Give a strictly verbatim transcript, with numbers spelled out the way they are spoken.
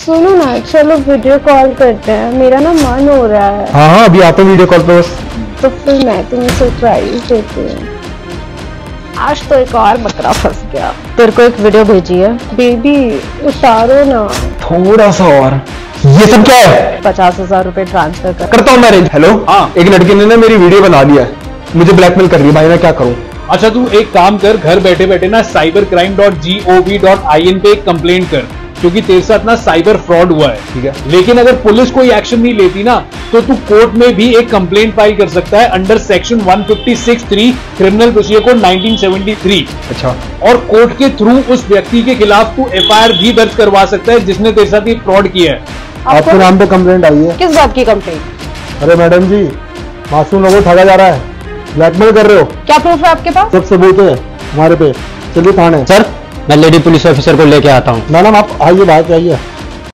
सुनो ना, चलो वीडियो कॉल करते हैं, मेरा ना मन हो रहा है। हाँ हाँ अभी आते हैं वीडियो कॉल पे बस। तो फिर मैं तुम्हें सरप्राइज देती हूँ। आज तो एक और बकरा फंस गया। तेरे को एक वीडियो भेजी है, बेबी उतारो ना। थोड़ा सा और। ये सब क्या है? पचास हजार रूपए ट्रांसफर कर। करता हूँ मैं अरेंज। हेलो हाँ, एक लड़की ने ना मेरी वीडियो बना दिया है, मुझे ब्लैकमेल कर रही है भाई, मैं क्या करूँ? अच्छा तू एक काम कर, घर बैठे बैठे ना cyber crime dot G O V dot I N पे एक कंप्लेंट कर, क्योंकि तेरे साथ ना साइबर फ्रॉड हुआ है। ठीक है, लेकिन अगर पुलिस कोई एक्शन नहीं लेती ना तो तू कोर्ट में भी एक कंप्लेंट फाइल कर सकता है under section one fifty six three criminal procedure code nineteen seventy three. अच्छा, और कोर्ट के थ्रू उस व्यक्ति के खिलाफ तू एफ आई आर भी दर्ज करवा सकता है जिसने तेरे साथ ये फ्रॉड किया है। आपके नाम पे कंप्लेंट आई है। किस बात की कंप्लेंट? अरे मैडम जी, मासूम लोगों को ठगा जा रहा है, ब्लैकमेल कर रहे हो। क्या प्रूफ है आपके पास? सब सबूत है हमारे पे, चलिए थाने। सर मैं लेडी पुलिस ऑफिसर को लेके आता हूँ। मैडम आप आइए, बाहर आइए।